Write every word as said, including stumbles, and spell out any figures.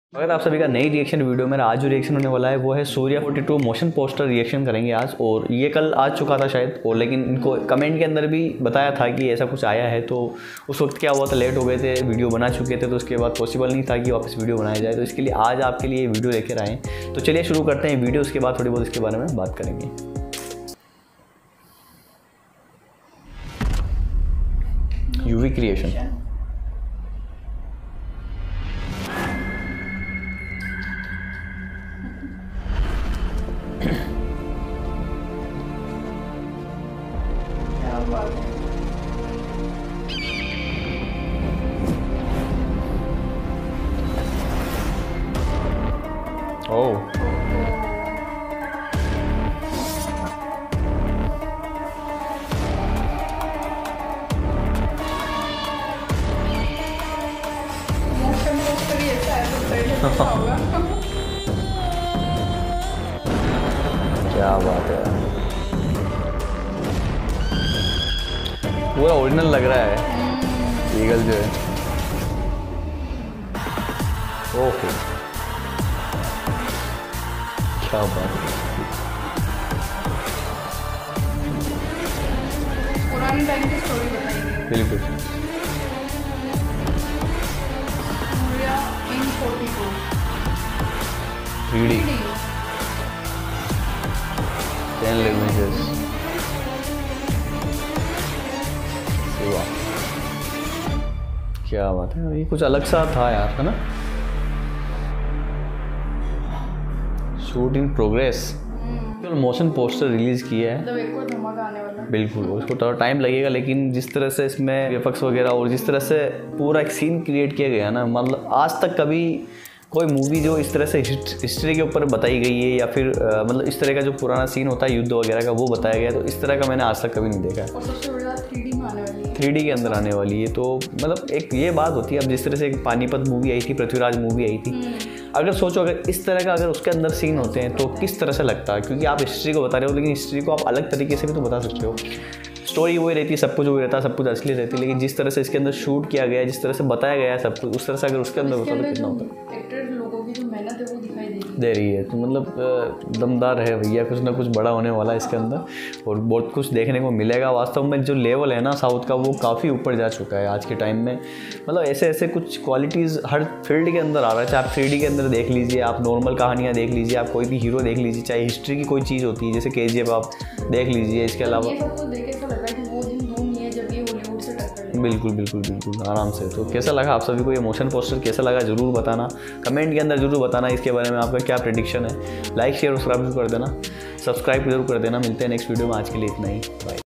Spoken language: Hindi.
अगर आप सभी का नई रिएक्शन वीडियो मेरा आज जो रिएक्शन होने वाला है वो है Suriya forty two motion poster reaction करेंगे आज। और ये कल आ चुका था शायद, और लेकिन इनको कमेंट के अंदर भी बताया था कि ऐसा कुछ आया है। तो उस वक्त क्या हुआ था, लेट हो गए थे, वीडियो बना चुके थे, तो उसके बाद पॉसिबल नहीं था कि वापस वीडियो बनाया जाए। तो इसके लिए आज आपके लिए वीडियो लेकर आए। तो चलिए शुरू करते हैं वीडियो, उसके बाद थोड़ी बहुत इसके बारे में बात करेंगे। UV creation. ओह क्या बात है, पूरा ओरिजिनल लग रहा है ईगल जो है। ओके, क्या बात है, पुरानी टाइम की स्टोरी बताइए। बिल्कुल। Suriya in forty two three D ten languages. क्या बात है, ये कुछ अलग सा था यार, है ना। Shoot in progress, motion poster release किया है, मतलब एक को धमाका आने वाला है। बिल्कुल। उसको थोड़ा टाइम लगेगा, लेकिन जिस तरह से इसमें वीएफएक्स वगैरह और जिस तरह से पूरा एक सीन क्रिएट किया गया ना, मतलब आज तक कभी कोई मूवी जो इस तरह से हिस्ट्री के ऊपर बताई गई है या फिर आ, मतलब इस तरह का जो पुराना सीन होता है युद्ध वगैरह का वो बताया गया, तो इस तरह का मैंने आज तक कभी नहीं देखा है। और सबसे बड़ी बात थ्री डी में आने वाली है, थ्री डी के अंदर आने वाली है। तो मतलब एक ये बात होती है, अब जिस तरह से एक पानीपत मूवी आई थी, पृथ्वीराज मूवी आई थी, अगर सोचो अगर इस तरह का अगर उसके अंदर सीन होते हैं तो किस तरह से लगता है। क्योंकि आप हिस्ट्री को बता रहे हो, लेकिन हिस्ट्री को आप अलग तरीके से भी तो बता सकते हो। स्टोरी वही रहती है, सब कुछ वही रहता है, सब कुछ असली रहती है, लेकिन जिस तरह से इसके अंदर शूट किया गया है, जिस तरह से बताया गया है सब कुछ, उस तरह से अगर उसके अंदर होता तो कितना होता। एक्टर लोगों की जो मेहनत है वो दिखाई देगी दे रही है, तो मतलब दमदार है भैया, कुछ ना कुछ बड़ा होने वाला है इसके अंदर और बहुत कुछ देखने को मिलेगा। वास्तव में जो लेवल है ना साउथ का, वो काफ़ी ऊपर जा चुका है आज के टाइम में। मतलब ऐसे ऐसे कुछ क्वालिटीज़ हर फील्ड के अंदर आ रहा है, चाहे आप थ्री डी के अंदर देख लीजिए, आप नॉर्मल कहानियाँ देख लीजिए, आप कोई भी हीरो देख लीजिए, चाहे हिस्ट्री की कोई चीज़ होती है जैसे के जी एफ आप देख लीजिए। इसके अलावा बिल्कुल बिल्कुल बिल्कुल आराम से। तो कैसा लगा आप सभी को ये मोशन पोस्टर, कैसा लगा ज़रूर बताना, कमेंट के अंदर ज़रूर बताना इसके बारे में आपका क्या प्रेडिक्शन है। लाइक शेयर और सब्सक्राइब कर देना, सब्सक्राइब जरूर कर देना। मिलते हैं नेक्स्ट वीडियो में, आज के लिए इतना ही, बाय।